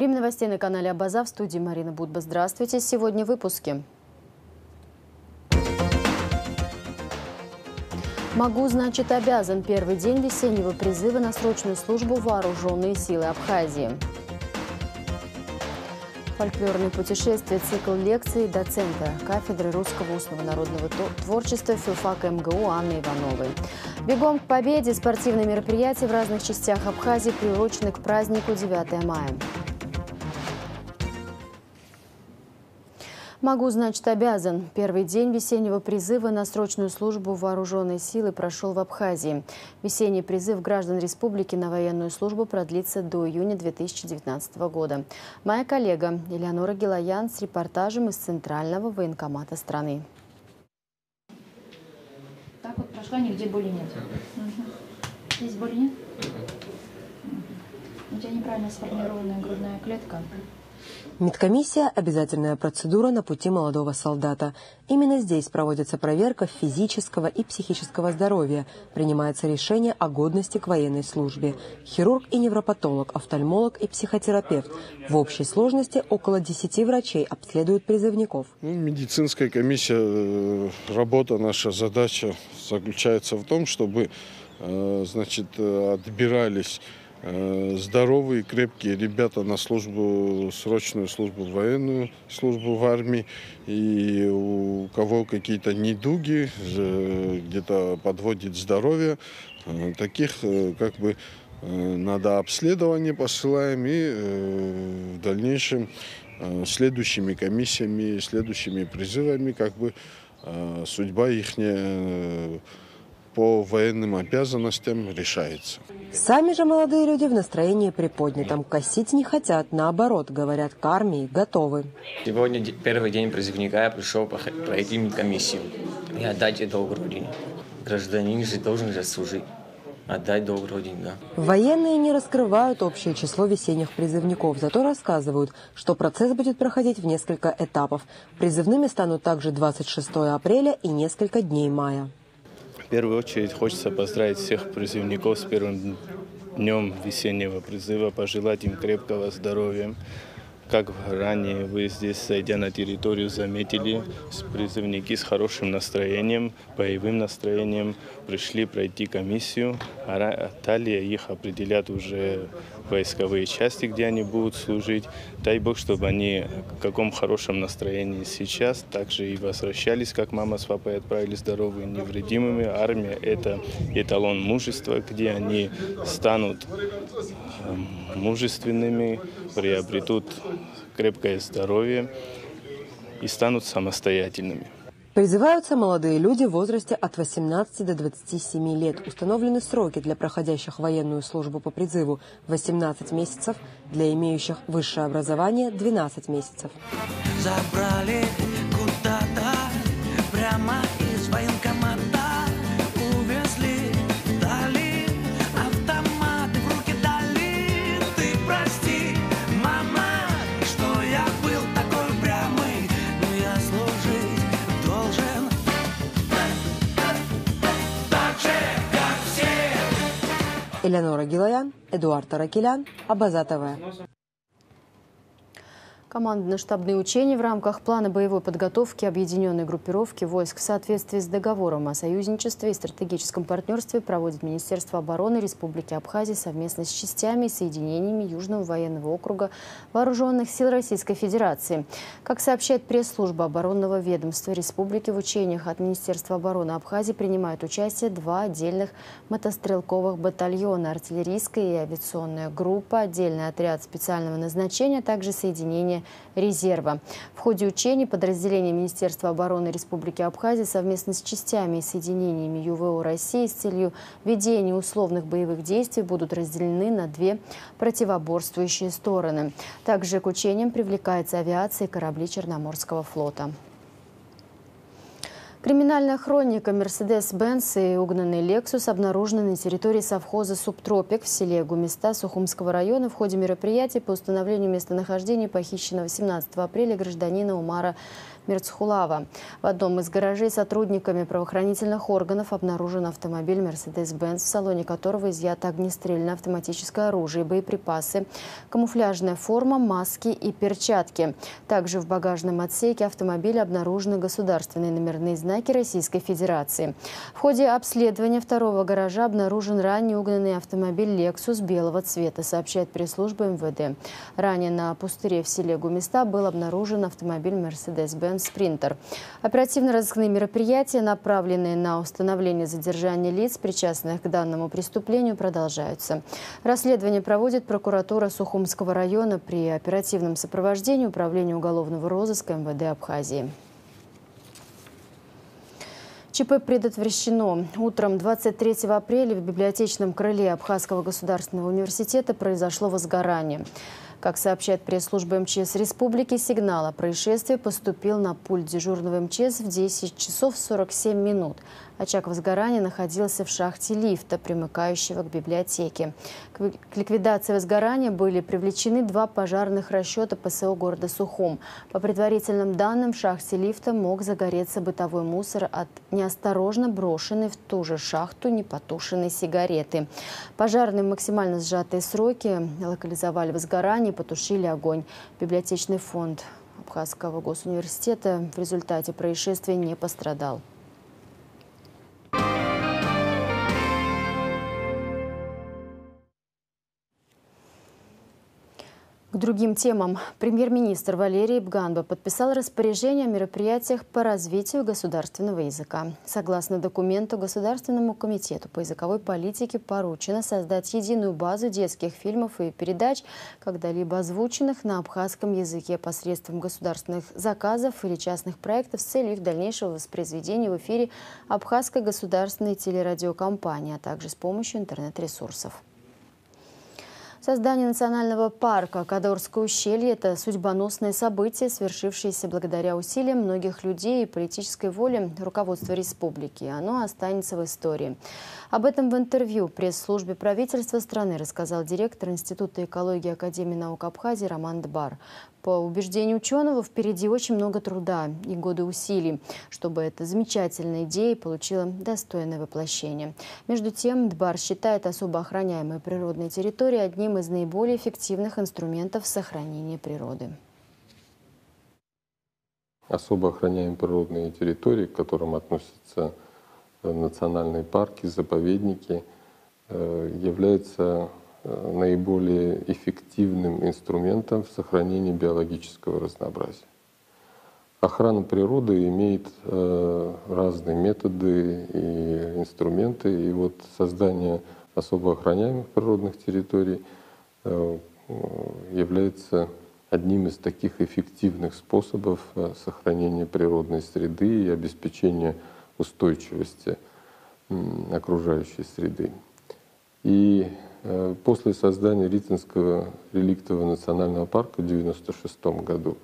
Время новостей на канале Абаза, в студии Марина Будба. Здравствуйте. Сегодня в выпуске. Могу, значит, обязан. Первый день весеннего призыва на срочную службу вооруженные силы Абхазии. Фольклорное путешествие, цикл лекций доцента кафедры русского устного народного творчества филфака МГУ Анны Ивановой. Бегом к победе! Спортивные мероприятия в разных частях Абхазии приурочены к празднику 9 мая. Могу, значит, обязан. Первый день весеннего призыва на срочную службу вооруженной силы прошел в Абхазии. Весенний призыв граждан республики на военную службу продлится до июня 2019 года. Моя коллега Элеонора Гилаян с репортажем из Центрального военкомата страны. Так вот прошла, нигде боли нет. Здесь боли нет? У тебя неправильно сформированная грудная клетка. Медкомиссия – обязательная процедура на пути молодого солдата. Именно здесь проводится проверка физического и психического здоровья. Принимается решение о годности к военной службе. Хирург и невропатолог, офтальмолог и психотерапевт. В общей сложности около 10 врачей обследуют призывников. Медицинская комиссия, работа, наша задача заключается в том, чтобы отбирались здоровые, крепкие ребята на службу, срочную службу, военную службу в армии. И у кого какие-то недуги, где-то подводит здоровье, таких надо обследование посылаем и в дальнейшем следующими комиссиями, следующими призывами судьба их по военным обязанностям решается. Сами же молодые люди в настроении приподнятом. Косить не хотят, наоборот, говорят, к армии готовы. Сегодня первый день призывника, я пришел пройти медкомиссию и отдать долг родине. Гражданин же должен служить, отдать долг родине, да. Военные не раскрывают общее число весенних призывников, зато рассказывают, что процесс будет проходить в несколько этапов. Призывными станут также 26 апреля и несколько дней мая. В первую очередь хочется поздравить всех призывников с первым днем весеннего призыва, пожелать им крепкого здоровья. Как ранее вы здесь, зайдя на территорию, заметили, призывники с хорошим настроением, боевым настроением пришли пройти комиссию, а далее их определят уже войсковые части, где они будут служить. Дай Бог, чтобы они в каком хорошем настроении сейчас, также и возвращались, как мама с папой отправили здоровыми, невредимыми. Армия – это эталон мужества, где они станут мужественными, приобретут крепкое здоровье и станут самостоятельными. Призываются молодые люди в возрасте от 18 до 27 лет. Установлены сроки для проходящих военную службу по призыву – 18 месяцев, для имеющих высшее образование – 12 месяцев. Забрали куда-то прямо из военкомата, увезли, дали автоматы в руки дали. Ты прости, мама, что я был такой прямый, но я служить должен так же, как все. Элеонора Гилаян, Эдуард Таракелян, Абаза ТВ. Командно-штабные учения в рамках плана боевой подготовки объединенной группировки войск в соответствии с договором о союзничестве и стратегическом партнерстве проводит Министерство обороны Республики Абхазия совместно с частями и соединениями Южного военного округа Вооруженных сил Российской Федерации. Как сообщает пресс-служба оборонного ведомства республики, в учениях от Министерства обороны Абхазии принимают участие 2 отдельных мотострелковых батальона, артиллерийская и авиационная группа, отдельный отряд специального назначения, а также соединение резерва. В ходе учений подразделения Министерства обороны Республики Абхазия совместно с частями и соединениями ЮВО России с целью ведения условных боевых действий будут разделены на 2 противоборствующие стороны. Также к учениям привлекается авиация и корабли Черноморского флота. Криминальная хроника «Мерседес-Бенц» и угнанный «Лексус» обнаружены на территории совхоза «Субтропик» в селе Гумиста Сухумского района в ходе мероприятия по установлению местонахождения похищенного 17 апреля гражданина Умара Мирцхулава. В одном из гаражей сотрудниками правоохранительных органов обнаружен автомобиль «Мерседес-Бенц», в салоне которого изъято огнестрельное автоматическое оружие, боеприпасы, камуфляжная форма, маски и перчатки. Также в багажном отсеке автомобиля обнаружены государственные номерные знаки Российской Федерации. В ходе обследования второго гаража обнаружен ранее угнанный автомобиль «Лексус» белого цвета, сообщает пресс-служба МВД. Ранее на пустыре в селе Гумиста был обнаружен автомобиль «Мерседес-Бенц Спринтер». Оперативно-розыскные мероприятия, направленные на установление задержания лиц, причастных к данному преступлению, продолжаются. Расследование проводит прокуратура Сухумского района при оперативном сопровождении Управления уголовного розыска МВД Абхазии. ЧП предотвращено. Утром 23 апреля в библиотечном крыле Абхазского государственного университета произошло возгорание. Как сообщает пресс-служба МЧС Республики, сигнал о происшествии поступил на пульт дежурного МЧС в 10 часов 47 минут. Очаг возгорания находился в шахте лифта, примыкающего к библиотеке. К ликвидации возгорания были привлечены 2 пожарных расчета ПСО города Сухум. По предварительным данным, в шахте лифта мог загореться бытовой мусор от неосторожно брошенной в ту же шахту непотушенной сигареты. Пожарные в максимально сжатые сроки локализовали возгорание и потушили огонь. Библиотечный фонд Абхазского госуниверситета в результате происшествия не пострадал. К другим темам. Премьер-министр Валерий Бганба подписал распоряжение о мероприятиях по развитию государственного языка. Согласно документу, Государственному комитету по языковой политике поручено создать единую базу детских фильмов и передач, когда-либо озвученных на абхазском языке посредством государственных заказов или частных проектов с целью их дальнейшего воспроизведения в эфире Абхазской государственной телерадиокомпании, а также с помощью интернет-ресурсов. Создание национального парка Кадорское ущелье – это судьбоносное событие, свершившееся благодаря усилиям многих людей и политической воле руководства республики. Оно останется в истории. Об этом в интервью пресс-службе правительства страны рассказал директор Института экологии Академии наук Абхазии Роман Дбар. По убеждению ученого, впереди очень много труда и годы усилий, чтобы эта замечательная идея получила достойное воплощение. Между тем, Дбар считает особо охраняемые природные территории одним из наиболее эффективных инструментов сохранения природы. Особо охраняемые природные территории, к которым относятся национальные парки, заповедники, являются наиболее эффективным инструментом в сохранении биологического разнообразия. Охрана природы имеет разные методы и инструменты, и вот создание особо охраняемых природных территорий является одним из таких эффективных способов сохранения природной среды и обеспечения устойчивости окружающей среды. И после создания Ритинского реликтового национального парка в 1996 году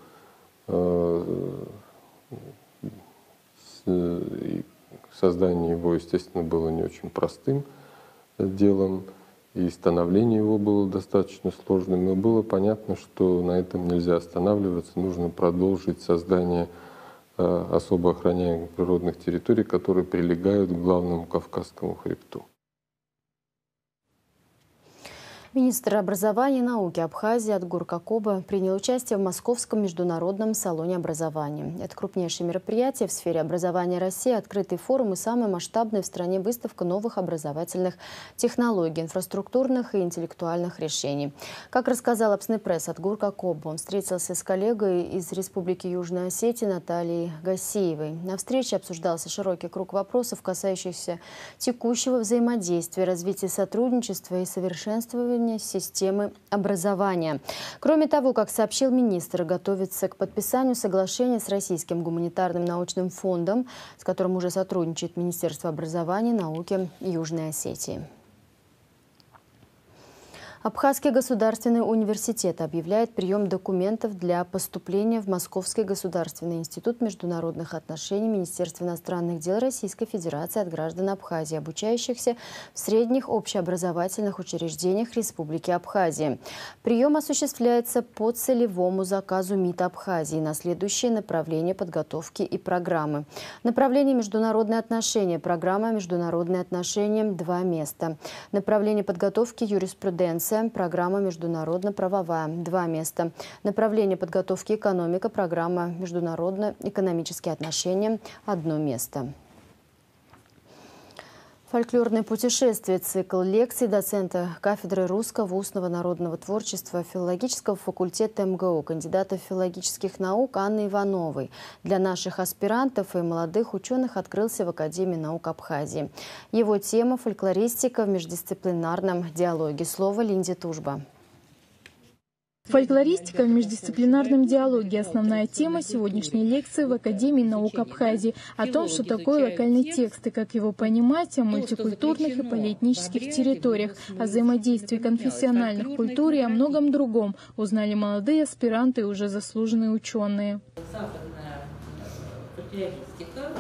создание его, естественно, было не очень простым делом, и становление его было достаточно сложным, но было понятно, что на этом нельзя останавливаться, нужно продолжить создание особо охраняемых природных территорий, которые прилегают к главному Кавказскому хребту. Министр образования и науки Абхазии Адгур Какоба принял участие в Московском международном салоне образования. Это крупнейшее мероприятие в сфере образования России, открытый форум и самая масштабная в стране выставка новых образовательных технологий, инфраструктурных и интеллектуальных решений. Как рассказал Апснепресс Адгур Какоба, он встретился с коллегой из Республики Южная Осетия Натальей Гасиевой. На встрече обсуждался широкий круг вопросов, касающихся текущего взаимодействия, развития сотрудничества и совершенствования системы образования. Кроме того, как сообщил министр, готовится к подписанию соглашения с Российским гуманитарным научным фондом, с которым уже сотрудничает Министерство образования и науки Южной Осетии. Абхазский государственный университет объявляет прием документов для поступления в Московский государственный институт международных отношений Министерства иностранных дел Российской Федерации от граждан Абхазии, обучающихся в средних общеобразовательных учреждениях Республики Абхазия. Прием осуществляется по целевому заказу МИД Абхазии на следующие направления подготовки и программы. Направление международные отношения. Программа международные отношения 2 места. Направление подготовки юриспруденция. Программа международно-правовая 2 места. Направление подготовки экономика. Программа международно-экономические отношения 1 место. Фольклорное путешествие, цикл лекций доцента кафедры русского устного народного творчества филологического факультета МГУ, кандидата филологических наук Анны Ивановой для наших аспирантов и молодых ученых открылся в Академии наук Абхазии. Его тема – фольклористика в междисциплинарном диалоге. Слово Линде Тужба. Фольклористика в междисциплинарном диалоге – основная тема сегодняшней лекции в Академии наук Абхазии. О том, что такое локальный текст и как его понимать, о мультикультурных и полиэтнических территориях, о взаимодействии конфессиональных культур и о многом другом узнали молодые аспиранты и уже заслуженные ученые. Западная фольклористика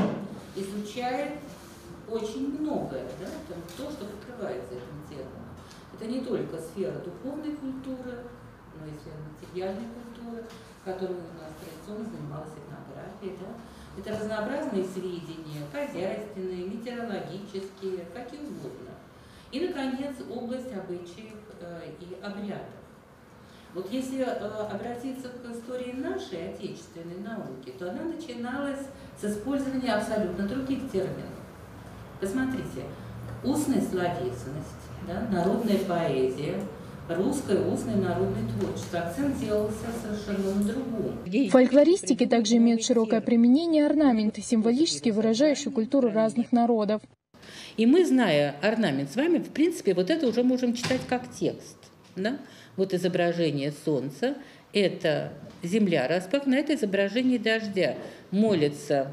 изучает очень многое, да? То, что покрывается этим термином. Это не только сфера духовной культуры, но и сфера материальной культуры, которой у нас традиционно занималась этнография. Да? Это разнообразные сведения, хозяйственные, метеорологические, какие угодно. И, наконец, область обычаев и обрядов. Вот если обратиться к истории нашей отечественной науки, то она начиналась с использования абсолютно других терминов. Посмотрите, устная словесность, да, народная поэзия, русское устное народное творчество. Акцент делался совершенно на другом. В фольклористике также имеют широкое применение орнаменты, символически выражающие культуру разных народов. И мы, зная орнамент с вами, в принципе, вот это уже можем читать как текст. Да? Вот изображение солнца, это земля распахнута, это изображение дождя. Молится,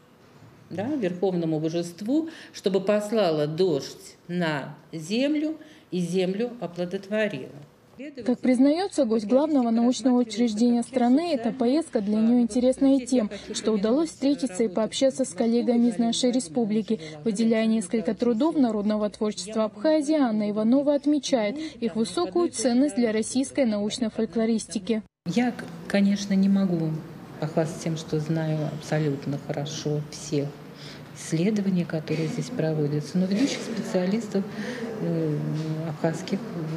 да, верховному божеству, чтобы послала дождь на землю и землю оплодотворила. Как признается гость главного научного учреждения страны, эта поездка для нее интересна и тем, что удалось встретиться и пообщаться с коллегами из нашей республики. Выделяя несколько трудов народного творчества Абхазии, Анна Иванова отмечает их высокую ценность для российской научной фольклористики. Я, конечно, не могу похвастаться тем, что знаю абсолютно хорошо всех исследований, которые здесь проводятся, но ведущих специалистов абхазских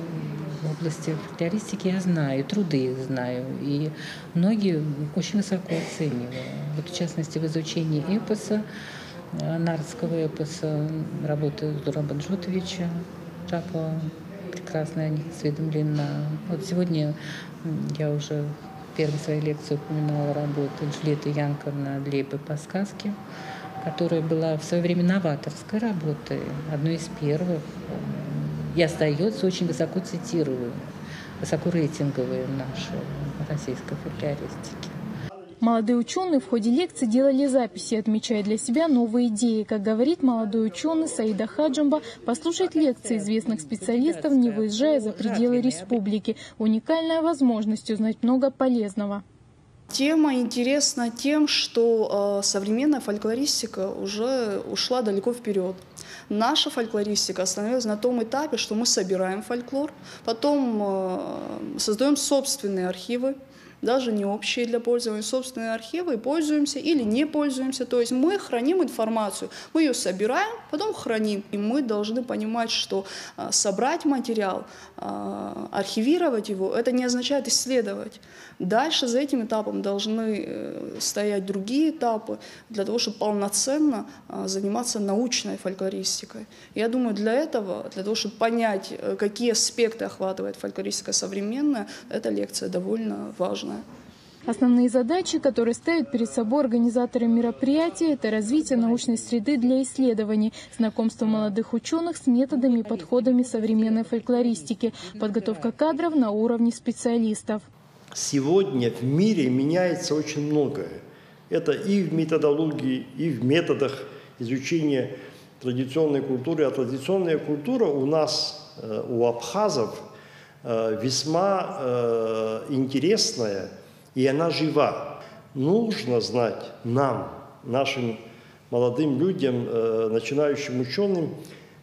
в области фольклористики я знаю, труды их знаю, и многие очень высоко оцениваю. Вот в частности, в изучении эпоса, нардского эпоса, работы Зураба Джутовича Жапова, прекрасно о них осведомлена. Вот сегодня я уже в первой своей лекции упоминала работу Джульетты Янковны Лейбы по сказке, которая была в свое время новаторской работой, одной из первых, и остается очень высоко цитируемой, высоко рейтинговой в нашей российской фольклористике. Молодые ученые в ходе лекции делали записи, отмечая для себя новые идеи. Как говорит молодой ученый Саида Хаджимба, послушать лекции известных специалистов, не выезжая за пределы республики. Уникальная возможность узнать много полезного. Тема интересна тем, что современная фольклористика уже ушла далеко вперед. Наша фольклористика остановилась на том этапе, что мы собираем фольклор, потом создаем собственные архивы, даже не общие для пользования, собственные архивы, и пользуемся или не пользуемся. То есть мы храним информацию, мы ее собираем, потом храним. И мы должны понимать, что собрать материал, архивировать его, это не означает исследовать. Дальше за этим этапом должны стоять другие этапы для того, чтобы полноценно заниматься научной фольклористикой. Я думаю, для этого, для того, чтобы понять, какие аспекты охватывает фольклористика современная, эта лекция довольно важная. Основные задачи, которые ставят перед собой организаторы мероприятия, это развитие научной среды для исследований, знакомство молодых ученых с методами и подходами современной фольклористики, подготовка кадров на уровне специалистов. Сегодня в мире меняется очень многое. Это и в методологии, и в методах изучения традиционной культуры. А традиционная культура у нас, у абхазов, весьма интересная, и она жива. Нужно знать нам, нашим молодым людям, начинающим ученым,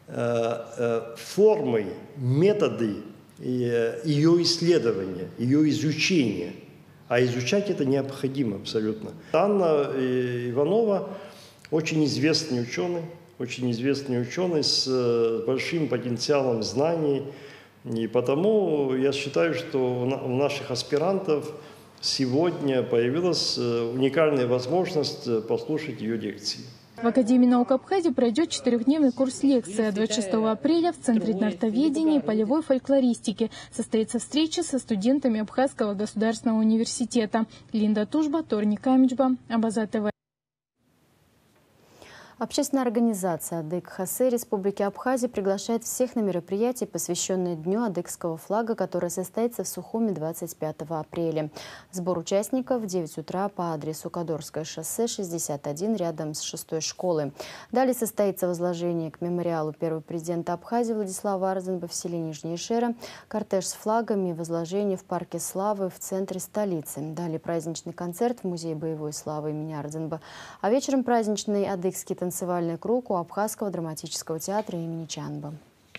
формы, методы ее исследования, ее изучения. А изучать это необходимо абсолютно. Анна Иванова очень известный ученый с большим потенциалом знаний. И потому я считаю, что у наших аспирантов сегодня появилась уникальная возможность послушать ее лекции. В Академии наук Абхазии пройдет 4-дневный курс лекций. А 26 апреля в Центре нартоведения и полевой фольклористики состоится встреча со студентами Абхазского государственного университета. Линда Тужба, Торник Камичба, Абаза ТВ. Общественная организация Адык-Хасе Республики Абхазия приглашает всех на мероприятие, посвященное Дню адыгского флага, которое состоится в Сухуми 25 апреля. Сбор участников в 9 утра по адресу Кадорское шоссе, 61, рядом с 6-й школой. Далее состоится возложение к мемориалу первого президента Абхазии Владислава Арзенба в селе Нижняя Шера, кортеж с флагами, возложение в парке Славы в центре столицы. Далее праздничный концерт в Музее боевой славы имени Арзенба, а вечером праздничный адыгский танцевальный круг у Абхазского драматического театра имени Чанба.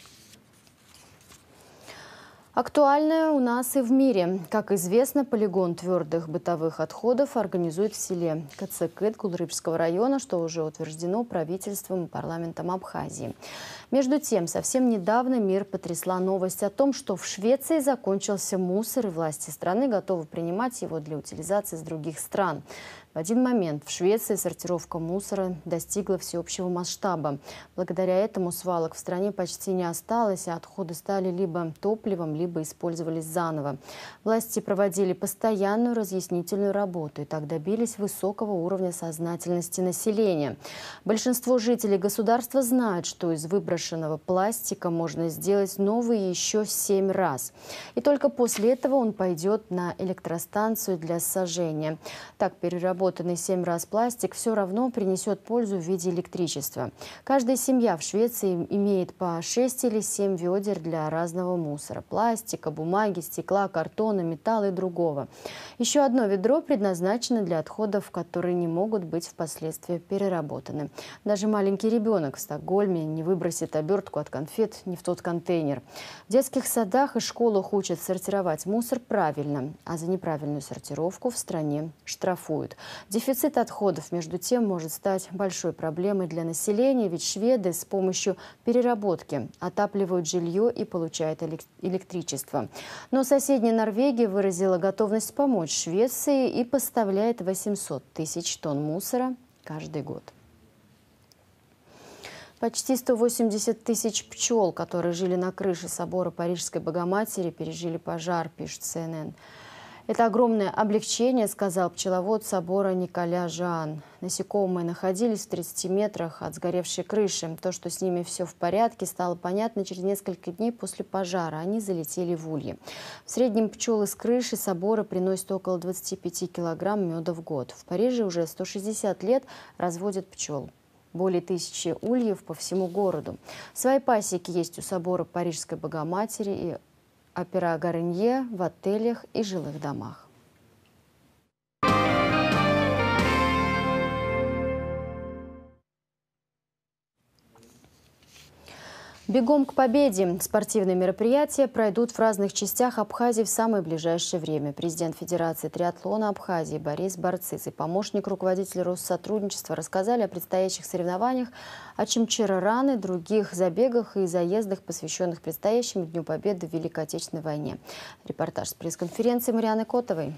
Актуальное у нас и в мире. Как известно, полигон твердых бытовых отходов организует в селе Кацыкыт Кулрыбского района, что уже утверждено правительством и парламентом Абхазии. Между тем, совсем недавно мир потрясла новость о том, что в Швеции закончился мусор, и власти страны готовы принимать его для утилизации из других стран. В один момент в Швеции сортировка мусора достигла всеобщего масштаба. Благодаря этому свалок в стране почти не осталось, а отходы стали либо топливом, либо использовались заново. Власти проводили постоянную разъяснительную работу и так добились высокого уровня сознательности населения. Большинство жителей государства знают, что из выброшенного пластика можно сделать новый еще 7 раз. И только после этого он пойдет на электростанцию для сожжения. Так, переработанный 7 раз пластик все равно принесет пользу в виде электричества. Каждая семья в Швеции имеет по 6 или 7 ведер для разного мусора – пластика, бумаги, стекла, картона, металла и другого. Еще одно ведро предназначено для отходов, которые не могут быть впоследствии переработаны. Даже маленький ребенок в Стокгольме не выбросит обертку от конфет не в тот контейнер. В детских садах и школах учат сортировать мусор правильно, а за неправильную сортировку в стране штрафуют. Дефицит отходов, между тем, может стать большой проблемой для населения, ведь шведы с помощью переработки отапливают жилье и получают электричество. Но соседняя Норвегия выразила готовность помочь Швеции и поставляет 800 тысяч тонн мусора каждый год. Почти 180 тысяч пчел, которые жили на крыше собора Парижской Богоматери, пережили пожар, пишет CNN. Это огромное облегчение, сказал пчеловод собора Николя Жан. Насекомые находились в 30 метрах от сгоревшей крыши. То, что с ними все в порядке, стало понятно через несколько дней после пожара. Они залетели в ульи. В среднем пчелы с крыши собора приносят около 25 килограмм меда в год. В Париже уже 160 лет разводят пчел. Более 1000 ульев по всему городу. Свои пасеки есть у собора Парижской Богоматери и Опера Гарнье в отелях и жилых домах. Бегом к победе! Спортивные мероприятия пройдут в разных частях Абхазии в самое ближайшее время. Президент Федерации триатлона Абхазии Борис Барцыц и помощник руководителя Россотрудничества рассказали о предстоящих соревнованиях, о Чимчира-Ран и других забегах и заездах, посвященных предстоящему Дню Победы в Великой Отечественной войне. Репортаж с пресс-конференции Марианы Котовой.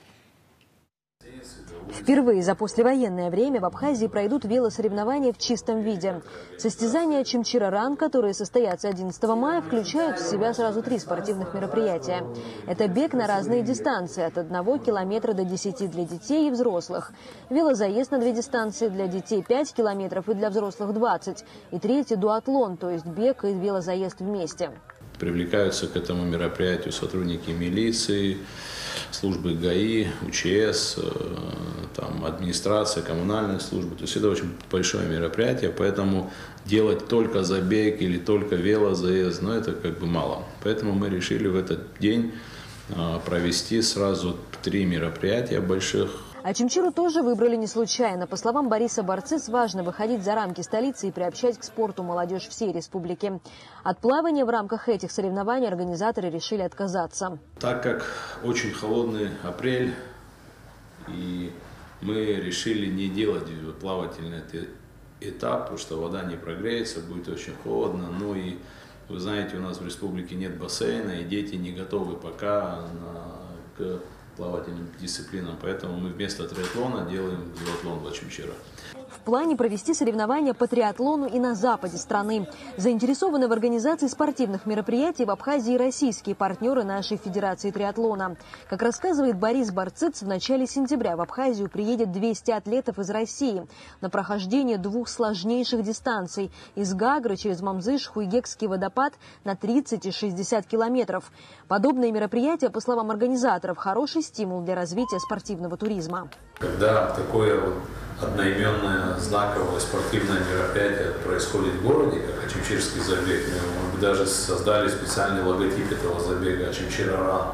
Впервые за послевоенное время в Абхазии пройдут велосоревнования в чистом виде. Состязания Чимчира-Ран, которые состоятся 11 мая, включают в себя сразу 3 спортивных мероприятия. Это бег на разные дистанции, от 1 километра до 10 для детей и взрослых. Велозаезд на 2 дистанции, для детей 5 километров и для взрослых 20. И третий – дуатлон, то есть бег и велозаезд вместе. привлекаются к этому мероприятию сотрудники милиции, службы ГАИ, УЧС, там, администрация, коммунальная служба. То есть это очень большое мероприятие, поэтому делать только забег или только велозаезд, ну, это как бы мало. Поэтому мы решили в этот день провести сразу 3 мероприятия больших. Очимчиру тоже выбрали не случайно. По словам Бориса Барцыц, важно выходить за рамки столицы и приобщать к спорту молодежь всей республики. От плавания в рамках этих соревнований организаторы решили отказаться. Так как очень холодный апрель, и мы решили не делать плавательный этап, потому что вода не прогреется, будет очень холодно. Ну и вы знаете, у нас в республике нет бассейна, и дети не готовы пока к плавательным дисциплинам, поэтому мы вместо триатлона делаем дуатлон в Очимчира. В плане провести соревнования по триатлону и на западе страны. Заинтересованы в организации спортивных мероприятий в Абхазии российские партнеры нашей Федерации триатлона. Как рассказывает Борис Барцыц, в начале сентября в Абхазию приедет 200 атлетов из России на прохождение 2 сложнейших дистанций – из Гагры через Мамзыш, Хуйгекский водопад на 30 и 60 километров. Подобные мероприятия, по словам организаторов, хороший стимул для развития спортивного туризма. Когда такое одноименное знаковое спортивное мероприятие происходит в городе, как Очимчирский забег, мы даже создали специальный логотип этого забега Очимчира-Ран.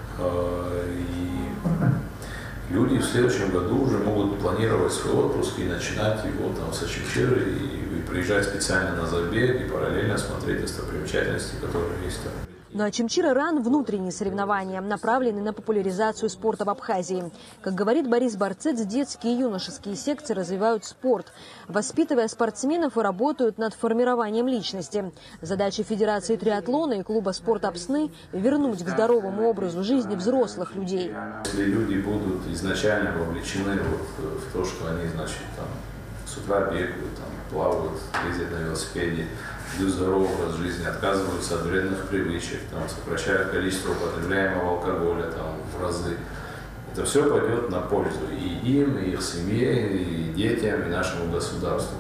И люди в следующем году уже могут планировать свой отпуск и начинать его там с Очимчира и приезжать специально на забег и параллельно смотреть достопримечательности, которые есть там. Но Очимчира-Ран – внутренние соревнования, направленные на популяризацию спорта в Абхазии. Как говорит Борис Барцыц, детские и юношеские секции развивают спорт. Воспитывая спортсменов, и работают над формированием личности. Задача Федерации триатлона и клуба спорта «Псны» – вернуть к здоровому образу жизни взрослых людей. Если люди будут изначально вовлечены в то, что они, значит, там, с утра бегают, там, плавают, ездят на велосипеде, ведут здоровый образ жизни, отказываются от вредных привычек, там, сокращают количество употребляемого алкоголя там, в разы. Это все пойдет на пользу и им, и их семье, и детям, и нашему государству.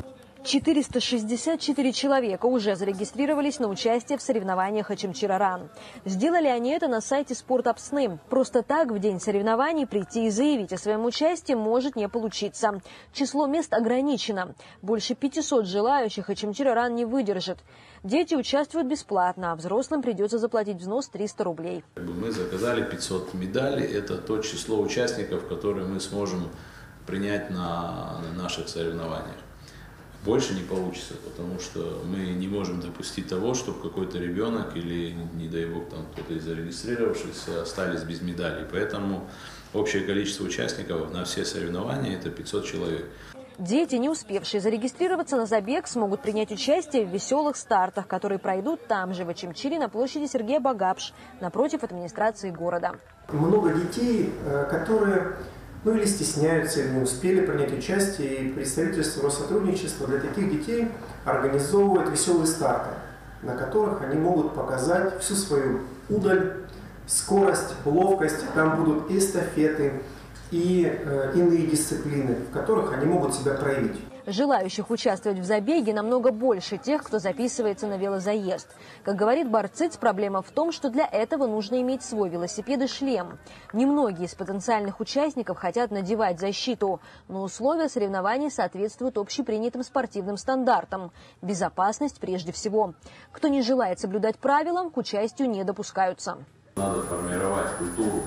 464 человека уже зарегистрировались на участие в соревнованиях Очимчира-Ран. Сделали они это на сайте «Спорта Псны». Просто так в день соревнований прийти и заявить о своем участии может не получиться. Число мест ограничено. Больше 500 желающих Очимчира-Ран не выдержит. Дети участвуют бесплатно, а взрослым придется заплатить взнос 300 рублей. Мы заказали 500 медалей. Это то число участников, которые мы сможем принять на наших соревнованиях. Больше не получится, потому что мы не можем допустить того, чтобы какой-то ребенок или, не дай бог, там кто-то из зарегистрировавшихся остались без медалей. Поэтому общее количество участников на все соревнования – это 500 человек. Дети, не успевшие зарегистрироваться на забег, смогут принять участие в веселых стартах, которые пройдут там же, в Очимчире, на площади Сергея Багапш, напротив администрации города. Много детей, которые или стесняются, или не успели принять участие, и представительство Россотрудничества для таких детей организовывает веселые старты, на которых они могут показать всю свою удаль, скорость, ловкость. Там будут и эстафеты, и иные дисциплины, в которых они могут себя проявить. Желающих участвовать в забеге намного больше тех, кто записывается на велозаезд. Как говорит Барцыц, проблема в том, что для этого нужно иметь свой велосипед и шлем. Немногие из потенциальных участников хотят надевать защиту, но условия соревнований соответствуют общепринятым спортивным стандартам. Безопасность прежде всего. Кто не желает соблюдать правилам, к участию не допускаются. Надо формировать культуру,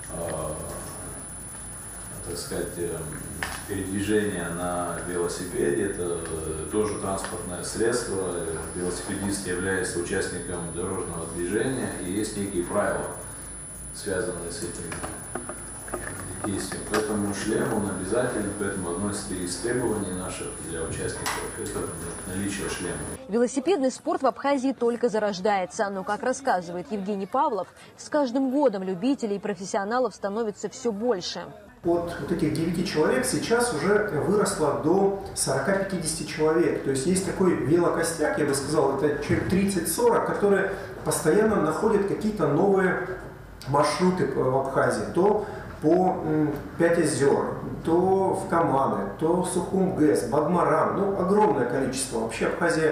так сказать, передвижение на велосипеде. Это тоже транспортное средство. Велосипедист является участником дорожного движения, и есть некие правила, связанные с этим действием. Поэтому шлем он обязательно, поэтому одно из требований наших для участников – это наличие шлема. Велосипедный спорт в Абхазии только зарождается, но, как рассказывает Евгений Павлов, с каждым годом любителей и профессионалов становится все больше. От вот этих 9 человек сейчас уже выросло до 40-50 человек. То есть есть такой велокостяк, я бы сказал, это человек 30-40, которые постоянно находят какие-то новые маршруты в Абхазии. То по 5 озер, то в Каманы, то в Сухум ГЭС, Бадмарам. Ну, огромное количество. Вообще Абхазия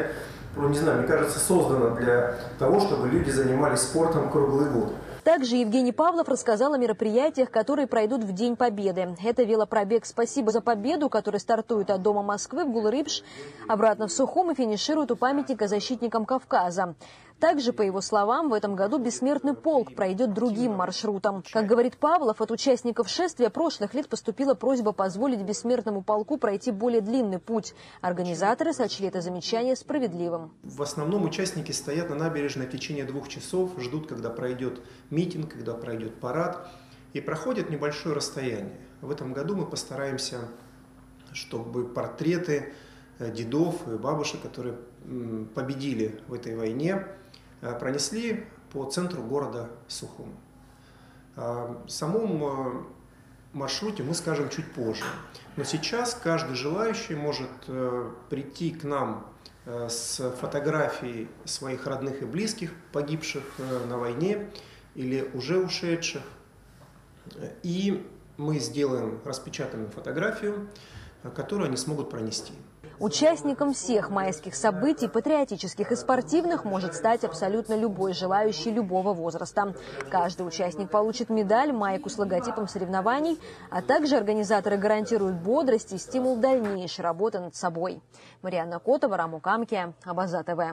не знаю, мне кажется, создано для того, чтобы люди занимались спортом круглый год. Также Евгений Павлов рассказал о мероприятиях, которые пройдут в День Победы. Это велопробег «Спасибо за победу», который стартует от Дома Москвы в Гулрипш, обратно в Сухум и финиширует у памятника защитникам Кавказа. Также, по его словам, в этом году бессмертный полк пройдет другим маршрутом. Как говорит Павлов, от участников шествия прошлых лет поступила просьба позволить бессмертному полку пройти более длинный путь. Организаторы сочли это замечание справедливым. В основном участники стоят на набережной в течение 2 часов, ждут, когда пройдет митинг, когда пройдет парад, и проходят небольшое расстояние. В этом году мы постараемся, чтобы портреты дедов и бабушек, которые победили в этой войне, пронесли по центру города Сухум. О самом маршруте мы скажем чуть позже. Но сейчас каждый желающий может прийти к нам с фотографией своих родных и близких, погибших на войне или уже ушедших. И мы сделаем, распечатаем фотографию, которую они смогут пронести. Участником всех майских событий, патриотических и спортивных, может стать абсолютно любой желающий любого возраста. Каждый участник получит медаль, майку с логотипом соревнований, а также организаторы гарантируют бодрость и стимул дальнейшей работы над собой. Марьяна Котова, Раму Камке, Абаза ТВ.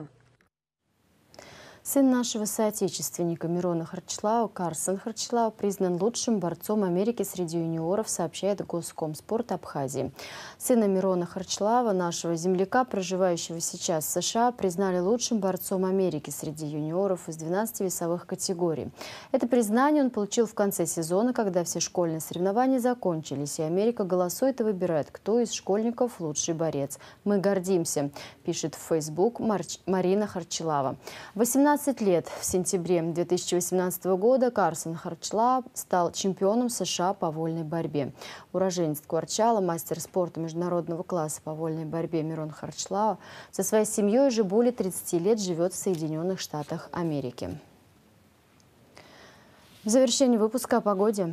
Сын нашего соотечественника Мирона Харчлау, Карсон Харчлау, признан лучшим борцом Америки среди юниоров, сообщает Госкомспорт Абхазии. Сына Мирона Харчлава, нашего земляка, проживающего сейчас в США, признали лучшим борцом Америки среди юниоров из 12 весовых категорий. Это признание он получил в конце сезона, когда все школьные соревнования закончились, и Америка голосует и выбирает, кто из школьников лучший борец. «Мы гордимся», пишет в Facebook Марина Харчлава. 18 лет в сентябре 2018 года Карсон Харчлау стал чемпионом США по вольной борьбе. Уроженец Кварчала, мастер спорта международного класса по вольной борьбе Мирон Харчлау со своей семьей уже более 30 лет живет в Соединенных Штатах Америки. В завершении выпуска о погоде.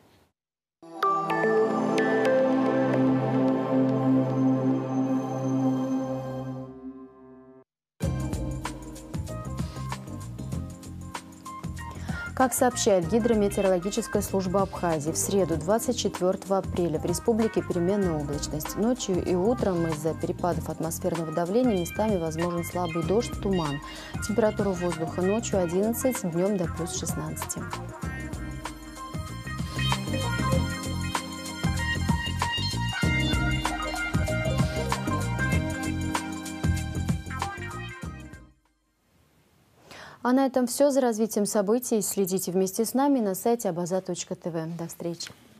Как сообщает гидрометеорологическая служба Абхазии, в среду 24 апреля в республике переменная облачность. Ночью и утром из-за перепадов атмосферного давления местами возможен слабый дождь, туман. Температура воздуха ночью 11, днем до плюс 16. А на этом все. За развитием событий следите вместе с нами на сайте abaza.tv. До встречи.